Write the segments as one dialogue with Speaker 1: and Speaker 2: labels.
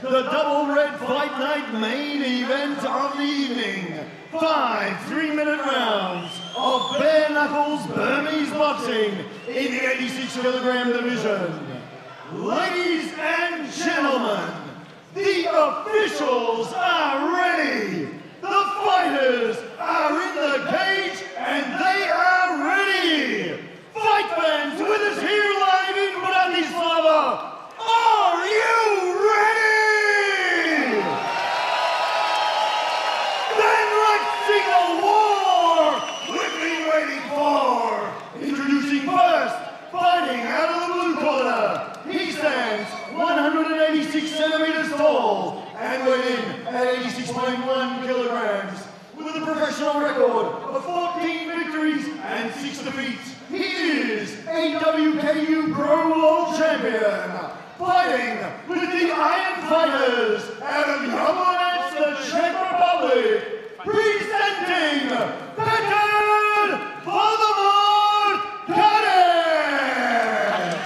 Speaker 1: the Double Red Fight Night main event of the evening. 5 3-minute rounds of bare knuckles Burmese boxing in the 86-kilogram division. Ladies and gentlemen, the officials are ready. The fighters are in the cage and they are ready. Fight fans with us here live in Bratislava. Are you ready? Then let's sing a war we've been waiting for. Introducing first, fighting out of the blue corner. He stands 186 centimeters tall and weighing at 86.1 kilograms. With a professional record of 14 victories and 6 defeats, he is a WKU Pro World Champion. Fighting with the Iron Fighters out of Jablonec, the Czech Republic, presenting Petr Voldemort Kadek!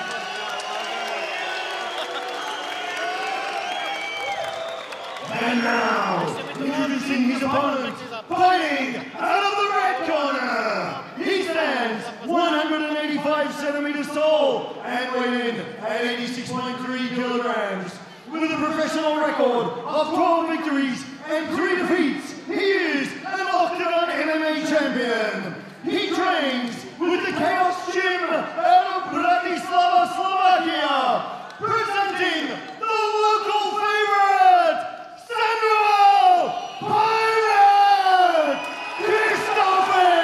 Speaker 1: And now, introducing his opponent, fighting out of the red corner. He stands 185 centimeters tall and weighing in at 86.3 kilograms. With a professional record of 12 victories and 3 defeats, he is an Octagon MMA champion. He trains with the Chaos Gym out of Bratislava, Slovakia. Presenting the local favorite, Samuel Pirate Christopher!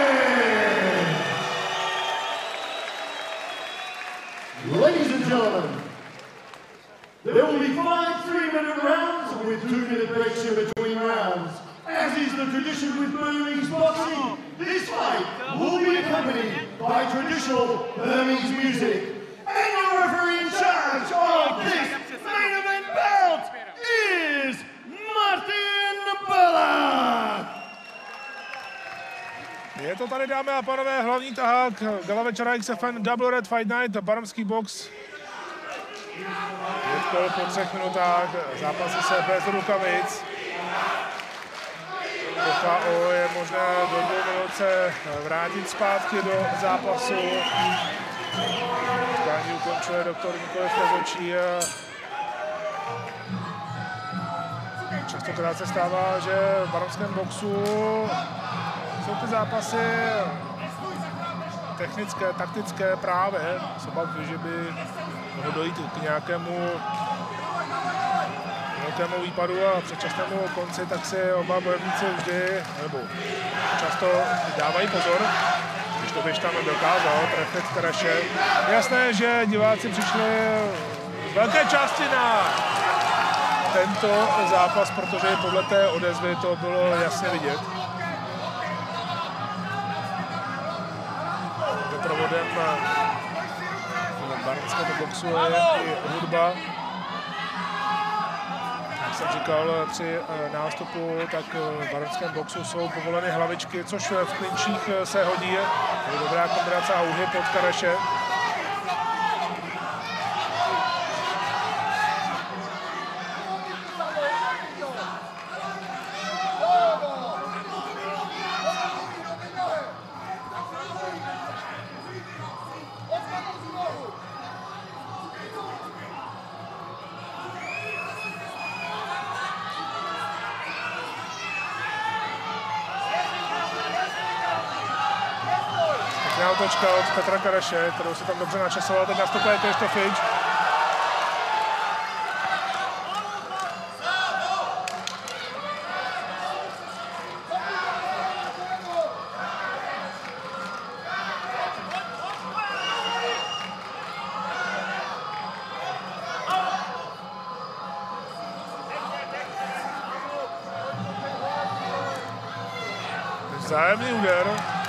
Speaker 1: Ladies and gentlemen, there will be 5 3-minute rounds with 2-minute breaks in between rounds. As is the tradition with Burmese boxing, this fight will be accompanied by traditional Burmese music. And your referee in charge of this main event bout is Martin Belák.
Speaker 2: Je to tady, dámy a pánové, hlavní tahák gala večera XFN Double Red Fight Night, barmský box. 5 kol po 3 minutách, zápasy se bez rukavic. Po KO je možné do 2 minut se vrátit zpátky do zápasu. Utkání ukončuje doktor Nikoliv Rozhodčí. Častokrát se stává, že v barmském boxu jsou ty zápasy technické, taktické právě. Třeba, že by mohlo dojít k nějakému výpadu a předčasnému konci, tak si oba bojovníci vždy, nebo často dávají pozor, když to běž tam dokázal trefit Karaše. Je jasné, že diváci přišli z velké části na tento zápas, protože podle té odezvy to bylo jasně vidět. Doprovodem barmského boxu je i hudba. Jak jsem říkal při nástupu, tak v barmském boxu jsou povoleny hlavičky, což v klinčích se hodí. Je dobrá kombinace a úhyb od Karaše. Otočka od Petra Karaše, kterou se tam dobře načasoval, teď nastupuje Kristofič. Vzájemný úder.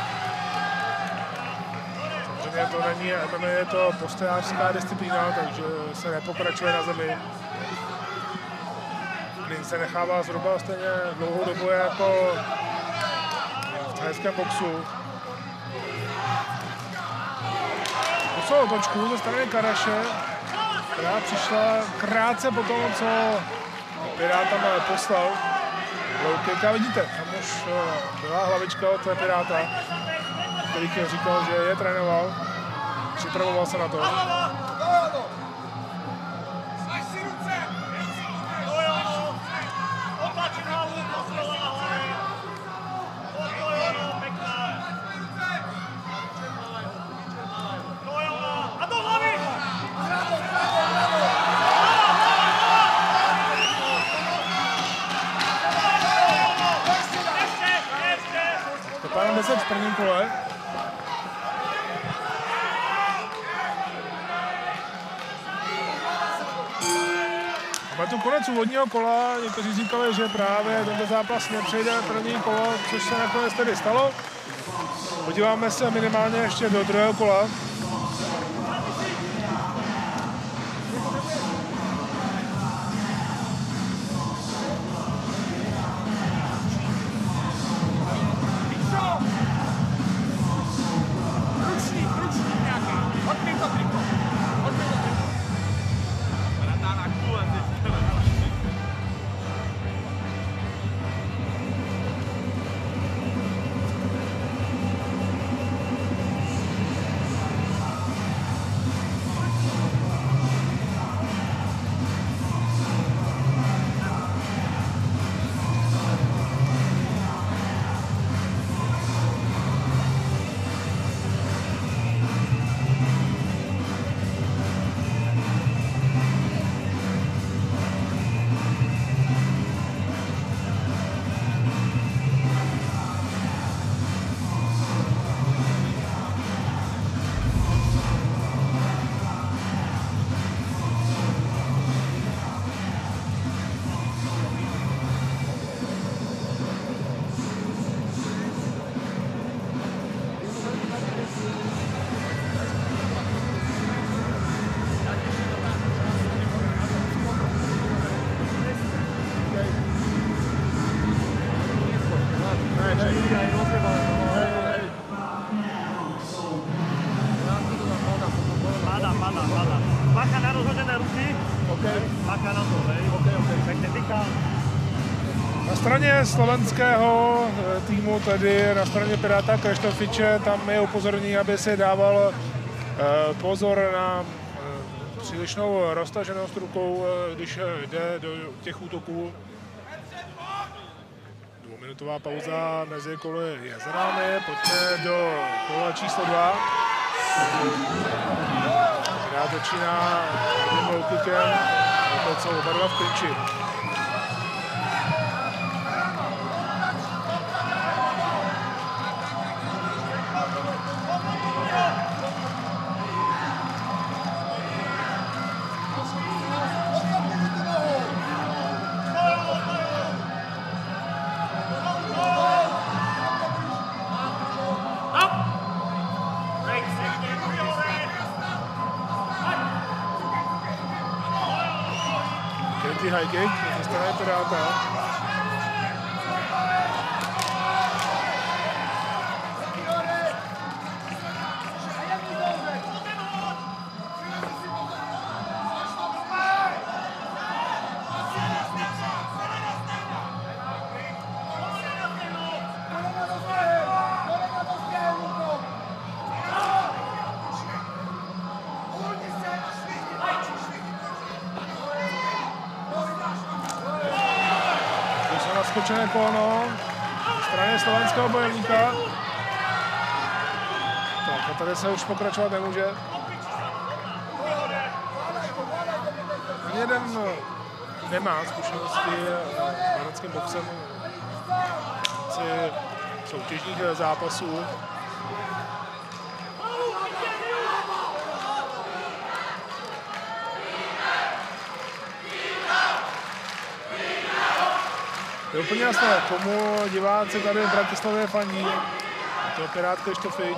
Speaker 2: To není MMA, je to postojářská disciplína, takže se nepokračuje na zemi. Klin se nechává zhruba stejně dlouhou dobu jako v thajském boxu. Poslal otočku ze strany Karaše. která přišla krátce po tom, co Pirátama poslal low-kick. A vidíte, tam už byla hlavička od Piráta, který říkal, že je trénoval, připravoval se na to. Pánem 10 v prvním kole. A tu konec úvodního kola, někteří říkali, že právě tento zápas nepřejde první kolo, což se nakonec tedy stalo. Podíváme se minimálně ještě do druhého kola. Na straně slovenského týmu, tedy na straně Piráta Kreštofiče, tam je upozornění, aby si dával pozor na přílišnou roztaženost rukou, když jde do těch útoků. Dvouminutová pauza mezi koly je za námi, pojďme do kola číslo 2. Pirát začíná jedním low-kickem, to co oba dva v klinči. High kick ze strany Piráta. Skočené kolno ze strany slovenského bojovníka. Tak a tady se už pokračovat nemůže. Ani jeden nemá zkušenosti s barackým boxem soutěžních zápasů. Je úplně jasné, komu diváci tady v Bratislavě fandí. To je Pirát Kreštofič.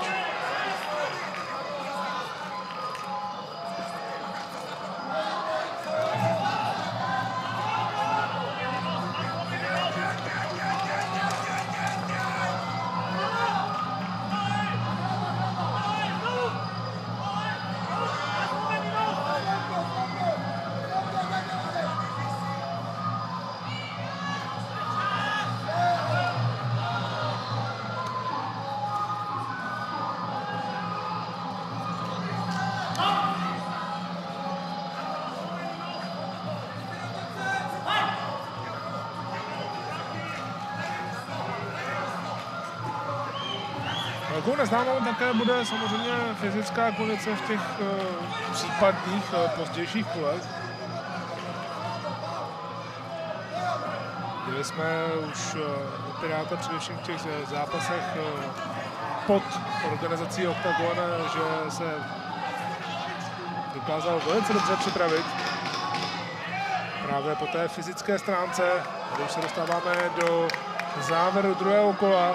Speaker 2: Velkou neznámou také bude samozřejmě fyzická kondice v těch případných pozdějších kolech. Viděli jsme už Piráta především v těch zápasech pod organizací Octagon, že se dokázal velice dobře připravit právě po té fyzické stránce. Tady už se dostáváme do závěru druhého kola.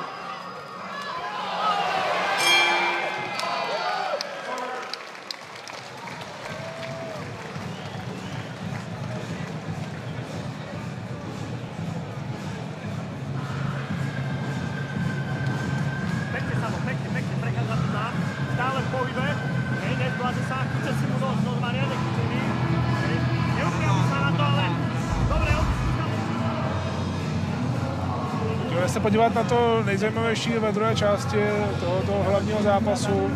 Speaker 2: Se podívat na to nejzajímavější ve druhé části tohoto hlavního zápasu.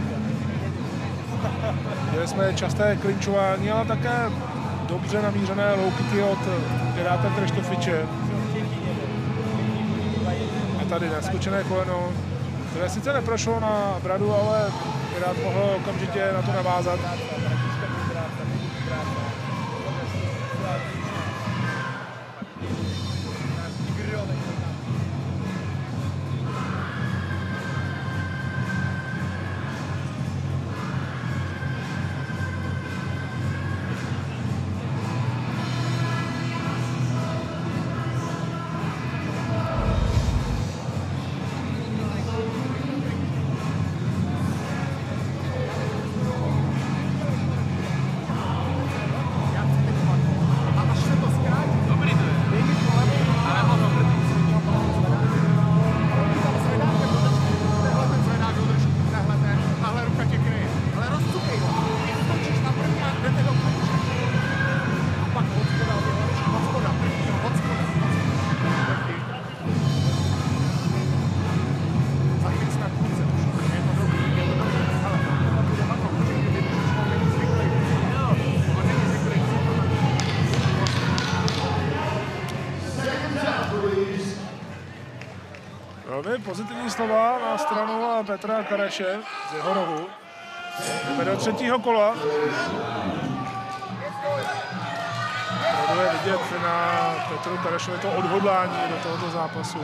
Speaker 2: Měli jsme časté klinčování, ale také dobře namířené low kicky od Piráta Kreštofiče. A tady naskočené koleno, které sice neprošlo na Bradu, ale Pirát mohl okamžitě na to navázat. Velmi pozitivní slova na stranu Petra Kareše z jeho rohu. Jdeme do třetího kola. Opravdu je vidět na Petru Karešovi to odhodlání do tohoto zápasu.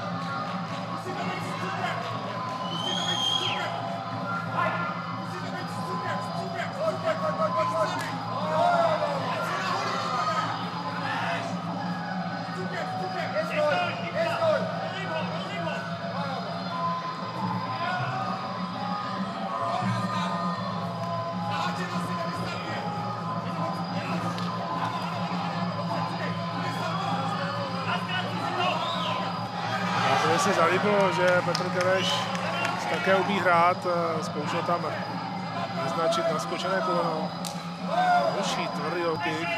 Speaker 2: Se zalíbilo, že Petr Kareš také umí hrát, zkoušel tam vyznačit naskočené koleno. Další tvrdý kick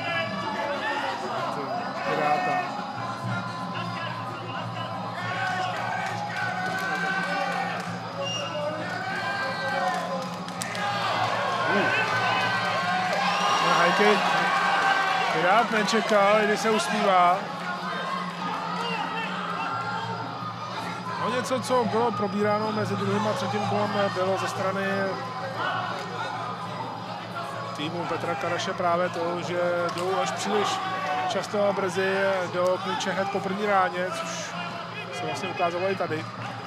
Speaker 2: Piráta. High kick. Pirát nečekal, když se usmívá. Něco, co bylo probíráno mezi druhým a třetím kolem, bylo ze strany týmu Petra Kareše právě to, že jdou až příliš často a brzy do klinče hned po první ráně, což se vlastně ukázalo i tady.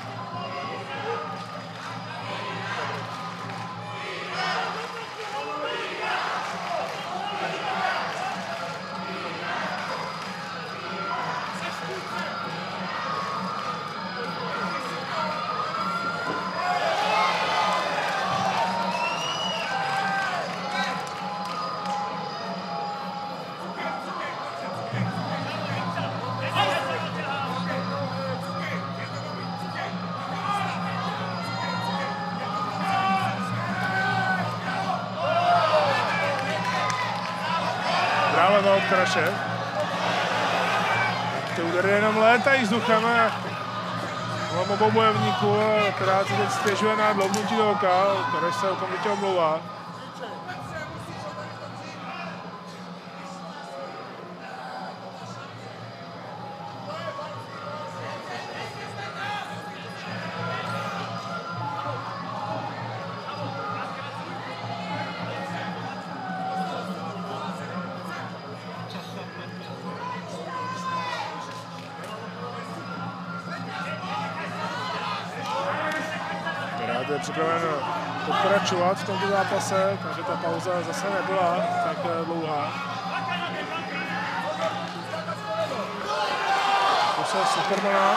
Speaker 2: Od Kareše. Ty údery jenom létají vzduchem kolem obou bojovníků, která se teď stěžuje na dloubnutí do oka. Kareš se okamžitě omlouvá. je připraven pokračovat v tomto zápase, takže ta pauza zase nebyla tak dlouhá. To je Supermana.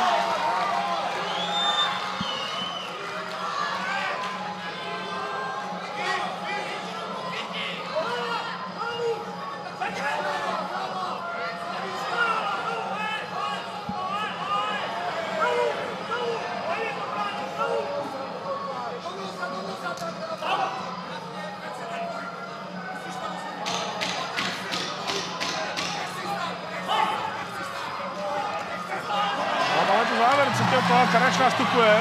Speaker 2: Třetího kola Karaš nastupuje.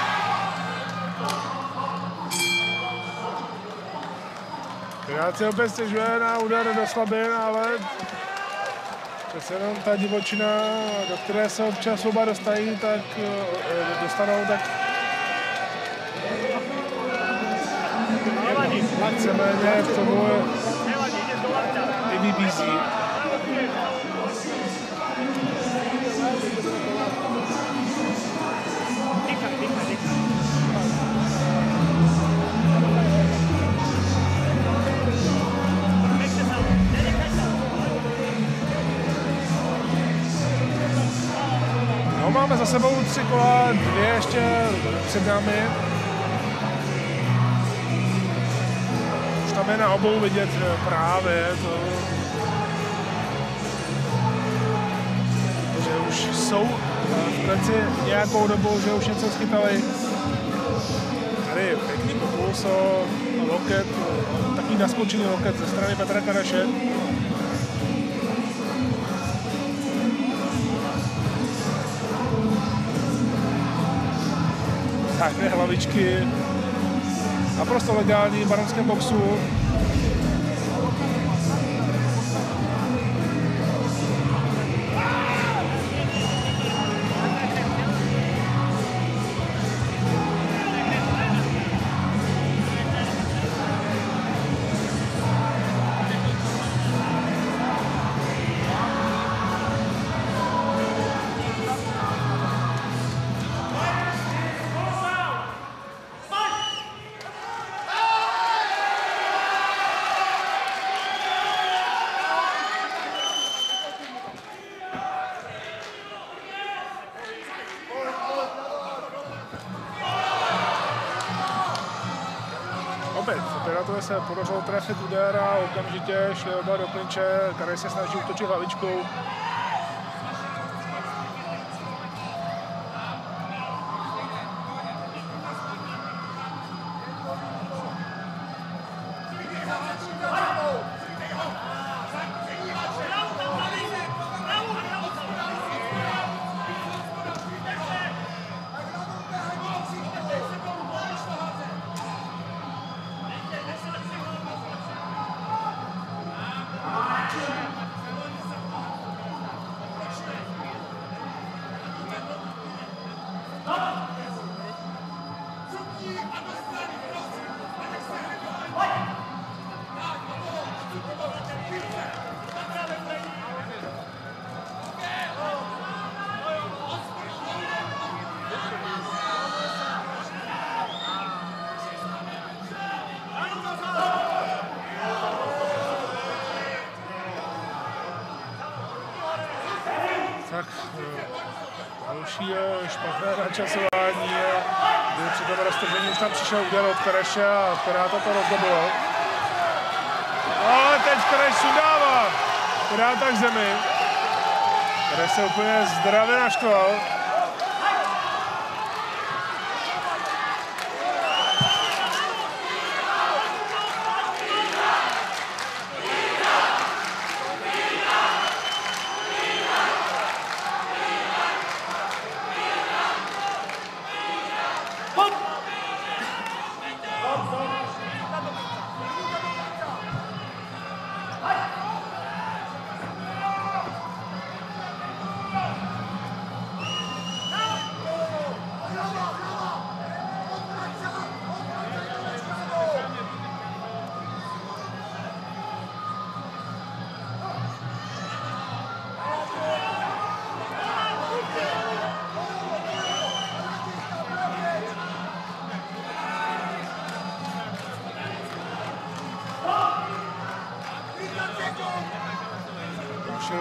Speaker 2: Pirát se opět stěžuje na úder do slabin, ale přece jenom ta divočina, do které se občas oba dostanou, tak víceméně k tomu i vybízí. No, máme za sebou 3 kola, 2 ještě před námi. Už tam je na obou vidět právě to, že už jsou v kleci nějakou dobu, že už něco schytali. Tady pěkný pokus o loket, takový naskočený loket ze strany Petra Karaše. Táhne hlavičky, naprosto legální v baronském boxu. Piratovi se podařilo trefit úder a okamžitě šli oba do klinče. Karaj se snaží útočit hlavičkou. Tak další špatné načasování, kdy při tom roztržení už tam přišel úder od Karaše a Piráta to rozdobilo. Ale teď Karaš sundává Piráta k zemi, který se úplně zdravě naštval.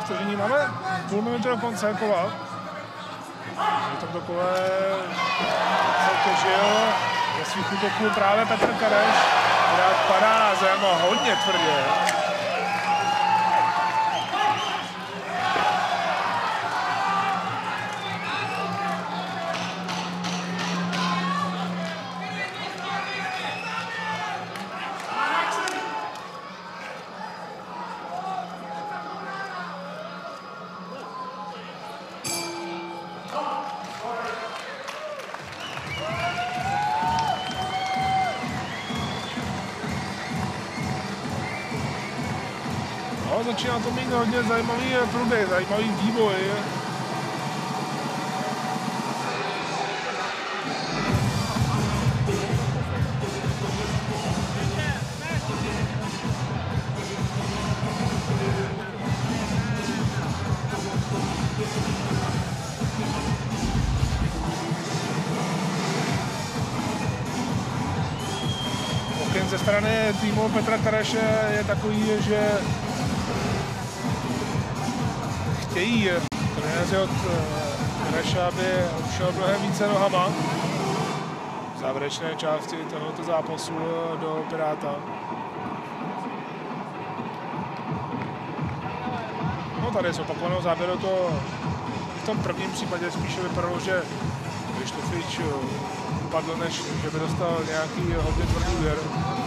Speaker 2: stažení. Máme půl minuty do konce kola. V tomto kole soutěžil ve svých útoků právě Petr Kareš, která padá na zem hodně tvrdě. Začíná to mít hodně zajímavý průběh, zajímavý vývoj. Pokyn ze strany týmu Petra Kareše je takový, že chtějí trenéři od Kareša, aby šel mnohem více nohama v závěrečné části tohoto zápasu do Piráta. No tady z opakovaného záběru to v tom prvním případě spíše vypadalo, že Krištofič upadl, než že by dostal nějaký hodně tvrdý úder.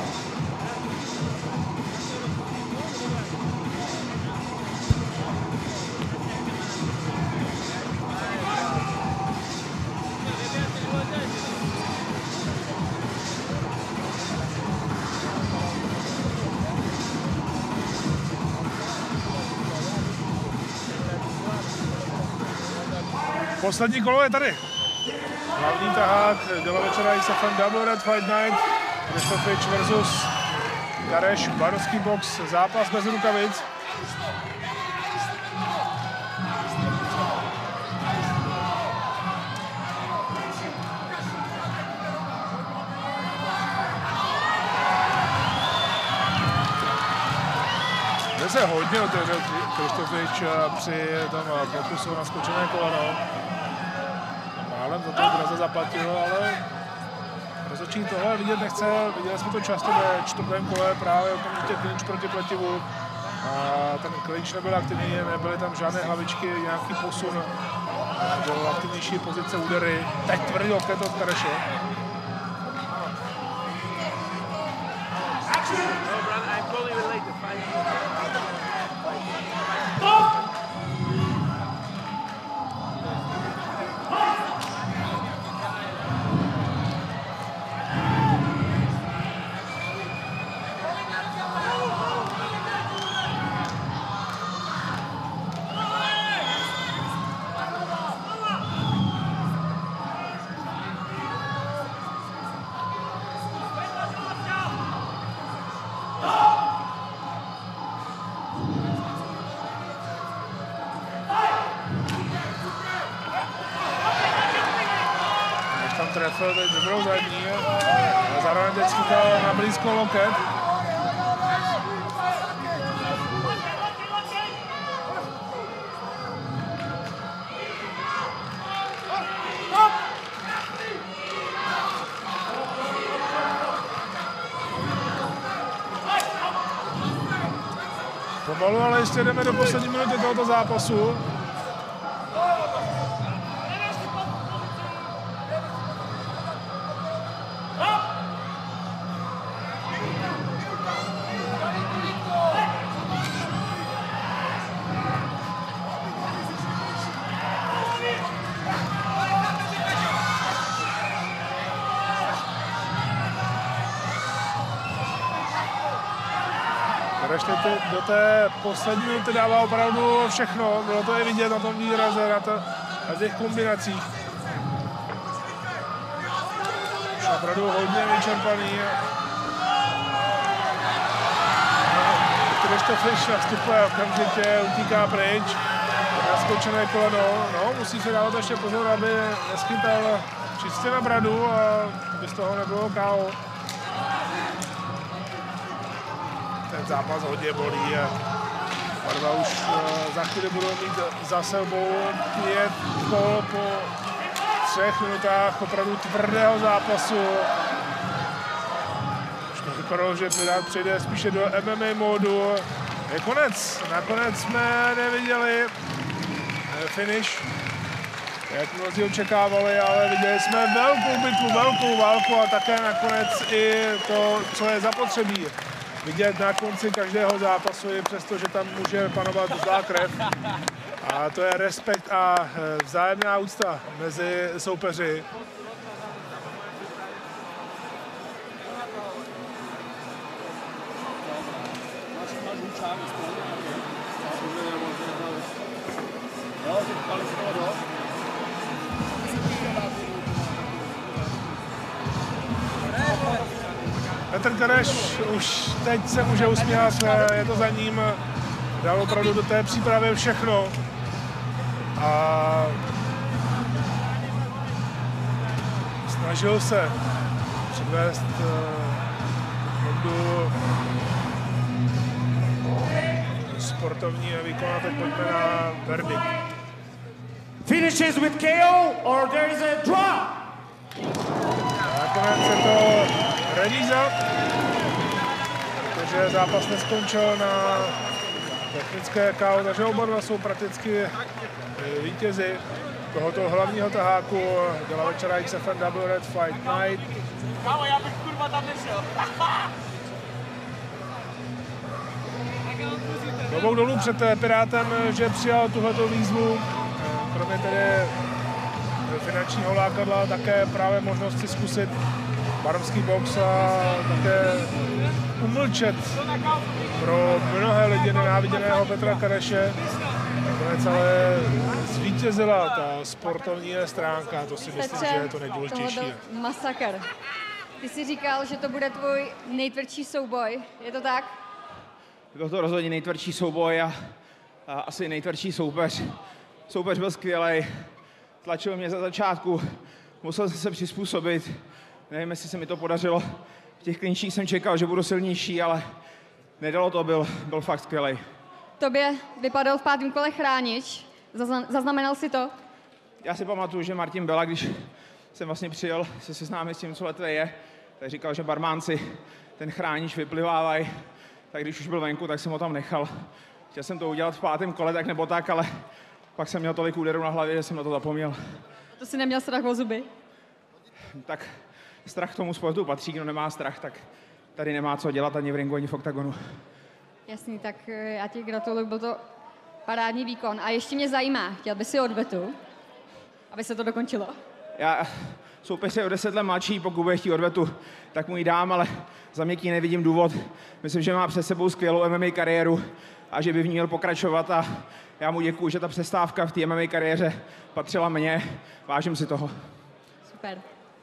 Speaker 2: Poslední kolo je tady. Hlavní tahák gala večera XFN Double Red Fight Night. Krištofič versus Kareš, barovský box, zápas bez rukavic. Se hodně otevřel Krištofič při tom pokusu na skočené koleno. Málem za to Draza zaplatil, ale rozhodčí tohle vidět nechce. Viděli jsme to často ve čtvrtém kole, právě okamžitě klinč proti pletivu. Ten klinč nebyl aktivní, nebyly tam žádné hlavičky, nějaký posun do aktivnější pozice údery. Teď tvrdý opět od Kareše. Trefil teď dobrou zadní a zároveň teď schytal na blízko loket. Pomalu, ale ještě jdeme do poslední minuty tohoto zápasu. Do té poslední minuty dává opravdu všechno, bylo to i vidět na tom výraze, na těch kombinacích. Už opravdu hodně vyčerpaný. Krištofič nastupuje okamžitě, utíká pryč, naskočené koleno, no, musí se dávat ještě pozor, aby neschytal čistě na bradu a aby z toho nebylo KO. Ten zápas hodně bolí a Barva už za chvíli budou mít za sebou 5 kol po 3 minutách opravdu tvrdého zápasu. Už to vypadalo, že Pirát přejde spíše do MMA módu. Je konec. Nakonec jsme neviděli finish, jak mnozí očekávali, ale viděli jsme velkou bitvu, velkou válku a také nakonec i to, co je zapotřebí vidět na konci každého zápasu, i přesto, že tam může panovat zlá krev. A to je respekt a vzájemná úcta mezi soupeři. Petr Kereš už teď se může usmívat, je to za ním, dal opravdu do té přípravy všechno a snažil se předvést sportovní výkon a teď pojďme na verdikt.
Speaker 3: Finishes with KO or there is a draw.
Speaker 2: Nakonec je to remíza, protože zápas neskončil na technické KO, takže oba dva jsou prakticky vítězi tohoto hlavního taháku děla večera XFNW Red Fight Night.
Speaker 3: Kámo, já bych kurva tam nešel.
Speaker 2: Klobouk dolů před Pirátem, že přijal tuhletou výzvu, kromě tedy finančního lákadla, také právě možnost si zkusit barmský box a také umlčet pro mnohé lidi nenáviděného Petra Kereše. Nakonec ale zvítězila ta sportovní stránka, to si myslím, že je to nejdůležitější.
Speaker 4: Tohle byl masakr. Ty jsi říkal, že to bude tvůj nejtvrdší souboj, je to tak?
Speaker 5: Byl to rozhodně nejtvrdší souboj a asi nejtvrdší soupeř. Soupeř byl skvělej, tlačil mě za začátku, musel jsem se přizpůsobit. Nevím, jestli se mi to podařilo. V těch klinčích jsem čekal, že budu silnější, ale nedalo to, byl fakt skvělej.
Speaker 4: Tobě vypadal v 5. kole chránič, zaznamenal si to?
Speaker 5: Já si pamatuju, že Martin Bela, když jsem vlastně přijel se seznámit s tím, co letvé je, tak říkal, že barmánci ten chránič vyplivávají. Tak když už byl venku, tak jsem ho tam nechal. Chtěl jsem to udělat v 5. kole, tak nebo tak, ale pak jsem měl tolik úderů na hlavě, že jsem na to zapomněl.
Speaker 4: To si neměl strach o zuby?
Speaker 5: Tak strach tomu sportu patří, kdo nemá strach, tak tady nemá co dělat ani v ringu, ani v oktagonu.
Speaker 4: Jasný, tak já ti gratuluju, byl to parádní výkon. A ještě mě zajímá, chtěl by si odvetu, aby se to dokončilo?
Speaker 5: Soupeř je o 10 let mladší, pokud bude chtít odvetu, tak mu ji dám, ale za měkký nevidím důvod. Myslím, že má před sebou skvělou MMA kariéru a že by v ní měl pokračovat a já mu děkuju, že ta přestávka v té MMA kariéře patřila mně. Vážím si toho.
Speaker 4: Super.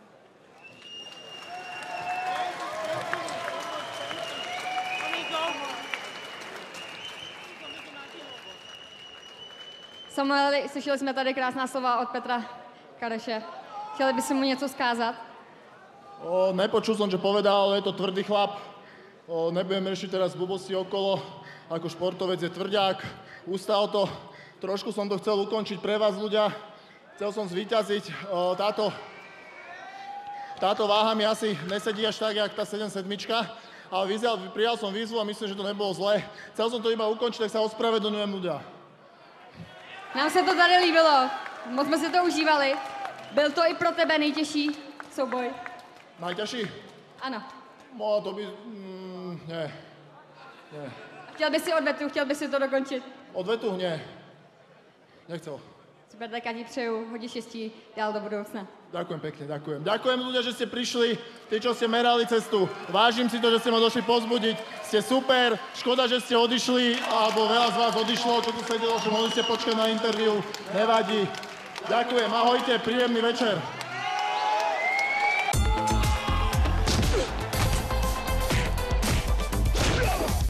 Speaker 4: Samueli, slyšeli jsme tady krásná slova od Petra Kereše. Chtěli by si mu něco skázat?
Speaker 6: Nepočul som, čo povedal, ale je to tvrdý chlap. Nebudem riešiť teraz blbosti okolo. Ako športovec je tvrdák. Ustal to. Trošku som to chcel ukončiť pre vás, ľudia. Chcel som zvíťaziť. Táto váha mi asi nesedí až tak, jak tá 7-7, ale prijal som výzvu a myslím, že to nebolo zlé. Chcel som to iba ukončiť, tak sa ospravedlňujem, ľudia.
Speaker 4: Nám se to tady líbilo. Moc jsme si to užívali. Byl to i pro tebe nejtěžší souboj?
Speaker 6: Najťažší?
Speaker 4: Ano.
Speaker 6: No, to by... nie.
Speaker 4: Chtěl by si odvetu, chtěl by si to dokončit?
Speaker 6: Odvetu? Nie. Nechcel.
Speaker 4: Super, tak já ti přeju hodně štěstí dál do budoucna.
Speaker 6: Ďakujem pekne, ďakujem. Ďakujem ľudia, že ste prišli, tí, čo ste merali cestu. Vážim si to, že ste ma došli pozbudiť. Ste super, škoda, že ste odišli, alebo veľa z vás odišlo, čo tu sedelo, že mohli ste počkať na interviu. Nevadí. Ďakujem, ahojte, príjemný večer.